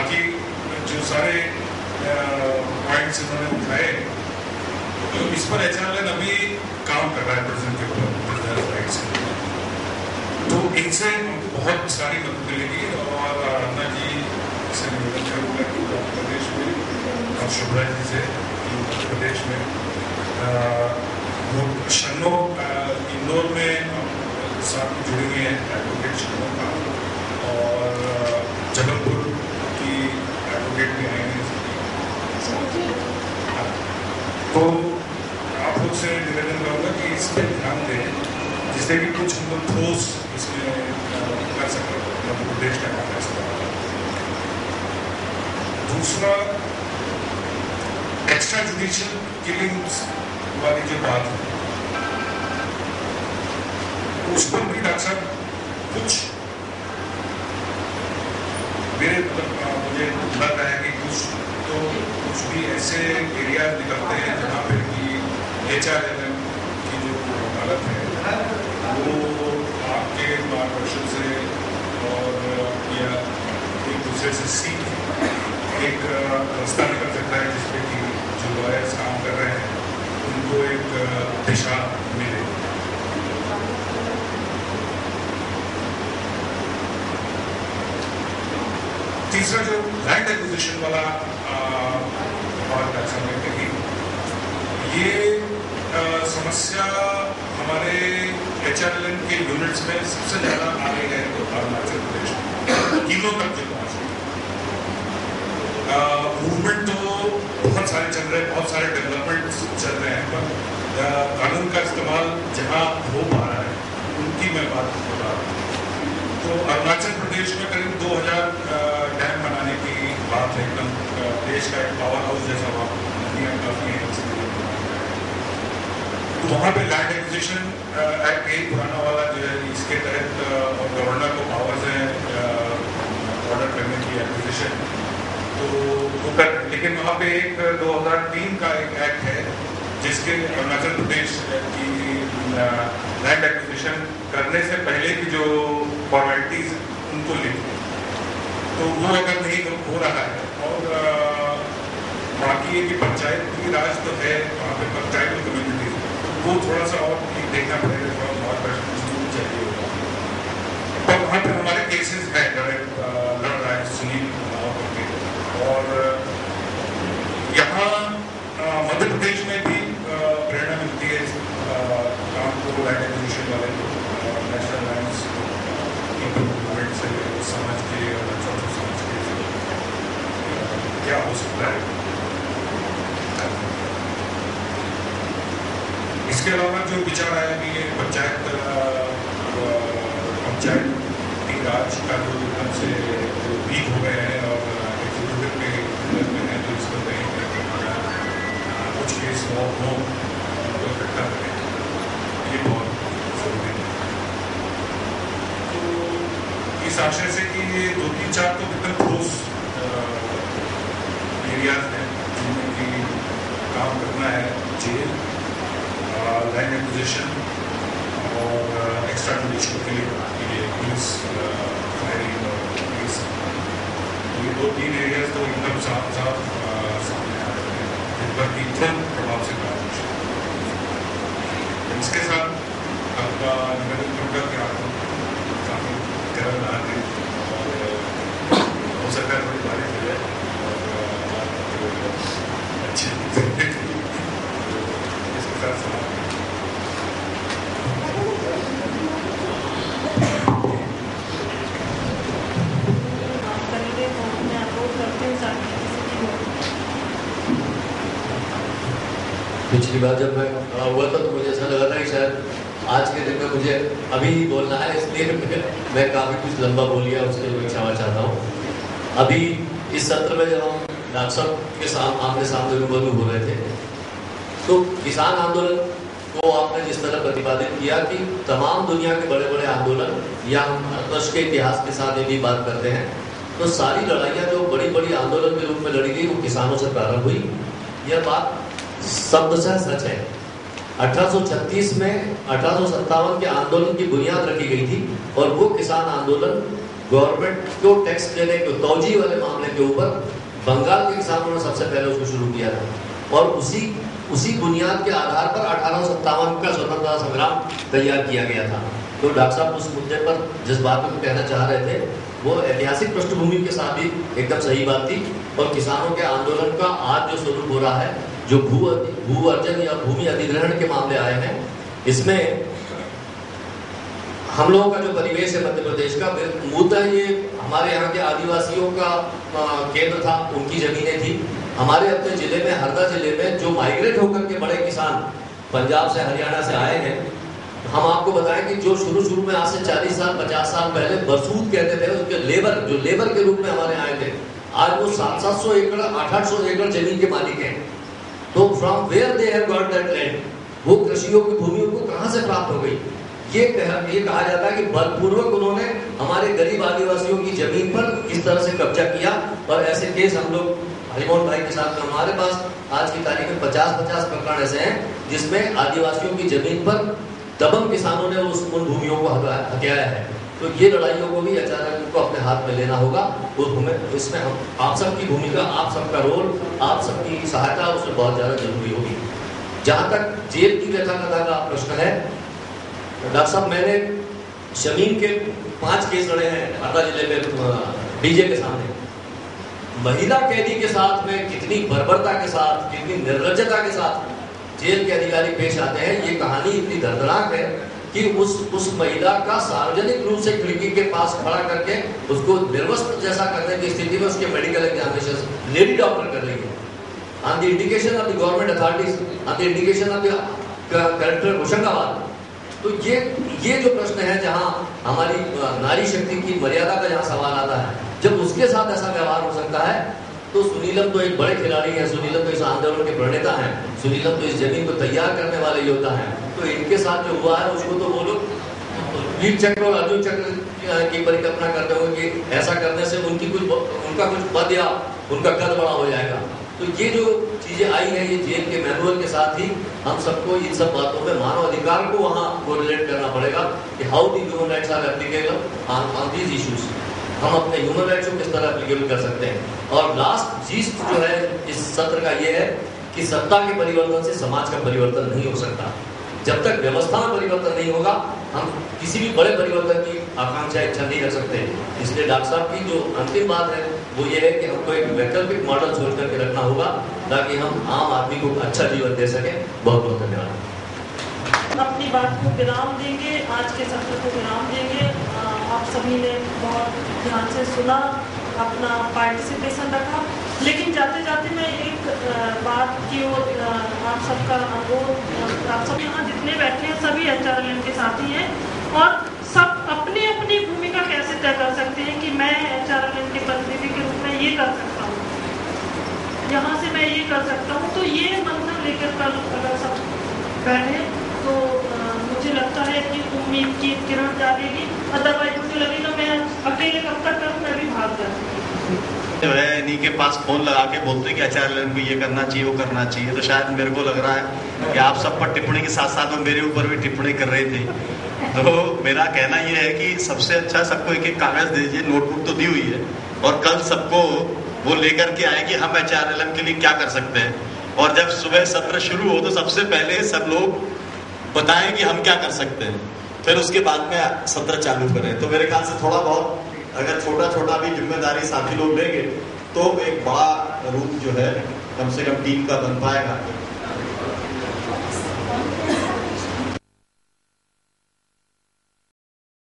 बाकी जो सारे पॉइंट्स इन्होंने उठाए, तो इस पर एचआरएल अभी काम कर रहा है प्रेजेंट के ऊपर राइट्स के ऊपर, तो इनसे बहुत सारी मदद मिलेगी। और अन्ना जी से निवेदन करूँगा कि उत्तर प्रदेश में और शुभ्रा जी से उत्तर प्रदेश में शन्नो इंदौर में साथ में जुड़ी हुई हैं एडवोकेट शन्नो का, और जबलपुर की एडवोकेट भी आएंगे। तो आप लोग से निवेदन करूँगा कि इस पर ध्यान दें, जिससे कि कुछ हम लोग ठोस इसमें कर सकें मध्य प्रदेश का काम ऐसा। दूसरा, एक्स्ट्रा जुडिशियल किलिंग्स वाली जो बात है, उस पर भी डॉक्टर साहब कुछ मेरे मुझे लग रहा है कि कुछ भी ऐसे एरिया निकलते हैं जहाँ पे कि एचआरएल की जो हालत है वो आपके मार्गदर्शन से और या एक दूसरे से सीख एक रास्ता निकल सकता है, जिसपे कि जो लॉयर्स काम कर रहे हैं उनको एक दिशा मिले। तीसरा, जो लैंड एक्विजिशन वाला बात समझ कही, ये समस्या हमारे एचआरएल के यूनिट्स में सबसे ज्यादा आ रही है तो अरुणाचल प्रदेश में किलों तक जो पहुंच रही है। मूवमेंट तो बहुत सारे चल रहे हैं, बहुत सारे डेवलपमेंट चल रहे हैं, पर कानून का इस्तेमाल जहाँ हो पा रहा है उनकी मैं बात कर रहा हूँ। तो अरुणाचल प्रदेश में करीब 2000 डैम बनाने की बात है, एकदम देश का एक पावर हाउस जैसा वहाँ नदियाँ काफी हैं। तो वहाँ पे लैंड एक्विजिशन एक्ट यही पुराना वाला जो है, इसके तहत गवर्नर को पावर्स हैं ऑर्डर करने की एक्विजिशन, तो वो कर, लेकिन वहाँ पे एक 2003 का एक एक्ट है जिसके अरुणाचल प्रदेश की लैंड एक्विजिशन करने से पहले की जो फॉर्मेलिटीज उनको लेते हैं, तो वो अगर नहीं हो रहा है। और बाकी ये कि पंचायती राज तो है वहाँ पे, पर ट्राइबल कम्युनिटीज वो थोड़ा सा और देखना पड़ेगा, थोड़ा मार्गदर्शन चाहिए होगा। पर वहाँ पे हमारे केसेस हैं, लड़ रहा है सुनील करके। और यहाँ मध्य प्रदेश में भी प्रेरणा मिलती है इस काम को, लैंड एक्विजिशन वाले को, नेशनल लैंड्स इम्प्रूवमेंट से समझ के और समझ के क्या हो सकता है। इसके अलावा जो विचार आया कि ये पंचायती राज का जो एकदम से वीक हो गए हैं और एग्जीक्यूटिव में हैं, जो इसको कहीं कुछ केस हो तो इकट्ठा करें, ये बहुत जरूरी है। तो इस आशय से कि ये 2-3-4 तो एकदम ठोस एरियाज हैं जिनमें कि काम करना है, जेल, लैंड एक्विजिशन और एक्स्ट्रा जुडिशियल किलिंग के लिए पुलिस फायरिंग और पुलिस, ये 2-3 एरियाज तो एकदम साफ सामने आ रहे हैं, जिन पर भी तुरंत प्रभाव से काम हो सकता है। इसके साथ आपका निवेदन करूँगा कि आपको काफ़ी गर्म आ गई और हो सकता है थोड़ी बारिश हो जाए और अच्छी इसके साथ पिछली बार जब मैं खड़ा हुआ था तो मुझे ऐसा लगा था कि शायद आज के दिन में मुझे अभी ही बोलना है, इसलिए मैं काफ़ी कुछ लंबा बोल गया, उसके लिए मैं क्षमा चाहता हूँ। अभी इस सत्र में जब हम डॉक्टर साहब के साथ आमने सामने रूबरू हो रहे थे, तो किसान आंदोलन को आपने जिस तरह प्रतिपादित किया कि तमाम दुनिया के बड़े बड़े आंदोलन, या हम भारतवर्ष के इतिहास के साथ ये भी बात करते हैं, तो सारी लड़ाइयाँ जो बड़ी बड़ी आंदोलन के रूप में लड़ी गई वो किसानों से प्रारंभ हुई। यह बात शब्दशः सच है। 1836 में 1857 के आंदोलन की बुनियाद रखी गई थी और वो किसान आंदोलन गवर्नमेंट को टैक्स देने के तौजी वाले मामले के ऊपर बंगाल के किसानों ने सबसे पहले उसको शुरू किया था और उसी बुनियाद के आधार पर 1857 का स्वतंत्रता संग्राम तैयार किया गया था। तो डॉक्टर साहब उस मुद्दे पर जिस बात को कहना चाह रहे थे वो ऐतिहासिक पृष्ठभूमि के साथ भी एकदम सही बात थी। और किसानों के आंदोलन का आज जो स्वरूप हो रहा है, जो भू अर्जन या भूमि अधिग्रहण के मामले आए हैं, इसमें हम लोगों का जो परिवेश है मध्य प्रदेश का, मूलतः ये हमारे यहाँ के आदिवासियों का केंद्र था, उनकी जमीनें थी। हमारे अपने जिले में, हरदा जिले में जो माइग्रेट होकर के बड़े किसान पंजाब से हरियाणा से आए हैं, हम आपको बताएं कि जो शुरू में आज से 40 साल 50 साल पहले बरसूत कहते थे, उसके लेबर के रूप में हमारे आए थे, आज वो 700 एकड़ 800 एकड़ जमीन के मालिक हैं। तो from where they have got that land, वो कृषियों की भूमि उनको कहां से प्राप्त हो गई? ये कहा जाता है कि बलपूर्वक उन्होंने हमारे गरीब आदिवासियों की जमीन पर किस तरह से कब्जा किया। और ऐसे केस हम लोग हरिमोहन भाई के साथ में, हमारे पास आज की तारीख में 50 प्रकरण ऐसे हैं जिसमें आदिवासियों की जमीन पर दबंग किसानों ने उन भूमियों को हथियाया है। तो ये लड़ाइयों को भी अचानक को अपने हाथ में लेना होगा। इसमें हम आप सबकी भूमिका, आप सबका रोल, आप सबकी सहायता उसमें बहुत ज्यादा जरूरी होगी। जहां तक जेल की व्यथा कथा का प्रश्न है, डॉक्टर साहब मैंने जमीन के 5 केस लड़े हैं हरदा जिले में डीजे के सामने। महिला कैदी के साथ में कितनी बर्बरता के साथ, कितनी निर्लज्जता के साथ जेल के अधिकारी पेश आते हैं। ये कहानी इतनी दर्दनाक है कि उस महिला का सार्वजनिक रूप से खिड़की के पास खड़ा करके उसको निर्वस्त्र जैसा करने की स्थिति में उसके मेडिकल एग्जामिनेशन लेडी डॉक्टर कर रही है, on the indication of the government authorities, on the indication of the collector Hoshangabad. तो ये जो प्रश्न है, जहां हमारी नारी शक्ति की मर्यादा का जहां सवाल आता है, जब उसके साथ ऐसा व्यवहार हो सकता है, तो सुनीलम तो एक बड़े खिलाड़ी हैं, सुनीलम तो इस आंदोलन के प्रणेता हैं, सुनीलम तो इस जमीन को तैयार करने वाले योद्धा हैं। तो इनके साथ जो हुआ है उसको तो वो लोग वीर चक्र और अर्जुन चक्र की परिकल्पना करते होंगे कि ऐसा करने से उनका कुछ पद या उनका कद बड़ा हो जाएगा। तो ये जो चीजें आई हैं, ये जेल के मैनुअल के साथ ही हम सबको इन सब बातों में मानव अधिकार को वहां कोरिलेट करना पड़ेगा कि how the human rights are applicable on these issues. हम अपने ह्यूमन राइट्स को किस तरह एप्लीकेबल कर सकते हैं। और लास्ट चीज जो है इस सत्र का ये है कि सत्ता के परिवर्तन से समाज का परिवर्तन नहीं हो सकता। जब तक व्यवस्था में परिवर्तन नहीं होगा, हम किसी भी बड़े परिवर्तन की आकांक्षा इच्छा नहीं कर सकते। इसलिए डॉक्टर साहब की जो अंतिम बात है वो ये है कि हमको एक वैकल्पिक मॉडल सोच करके रखना होगा ताकि हम आम आदमी को अच्छा जीवन दे सकें। बहुत बहुत धन्यवाद। अपनी बात को विराम देंगे, आज के सत्र को विराम देंगे। आप सभी ने बहुत ध्यान से सुना, अपना पार्टिसिपेशन रखा, लेकिन जाते जाते मैं एक बात की ओर आप सबका अनुरोध, आप सब यहाँ जितने बैठे हैं सभी HRLM के साथी हैं और सब अपनी अपनी भूमिका कैसे तय कर सकते हैं कि मैं HRLM के प्रतिनिधि के रूप में ये कर सकता हूँ, यहाँ से मैं ये कर सकता हूँ। तो ये मंथन लेकर कल अगर सब बैठे तो मुझे लगता है कि उम्मीद की किरण जागेगी। अदरवाइज मुझे लगेगा मैं अकेले कब तक करूँ, मैं भी भाग जाती है। इन्हीं के पास फोन लगा के बोलते हैं कि HRLM को ये करना चाहिए, वो करना चाहिए। तो शायद मेरे को लग रहा है कि आप सब पर टिप्पणी के साथ साथ वो मेरे ऊपर भी टिप्पणी कर रहे थे। तो मेरा कहना ये है कि सबसे अच्छा सबको एक एक कागज दीजिए, नोटबुक तो दी हुई है, और कल सबको वो लेकर के आए कि हम HRLM के लिए क्या कर सकते हैं। और जब सुबह सत्र शुरू हो तो सबसे पहले सब लोग बताएं कि हम क्या कर सकते हैं, फिर उसके बाद में सत्र चालू करें। तो मेरे ख्याल से थोड़ा बहुत अगर छोटा छोटा भी जिम्मेदारी साथी लोग लेंगे तो एक बड़ा रूप जो है कम से कम टीम का बन पाएगा।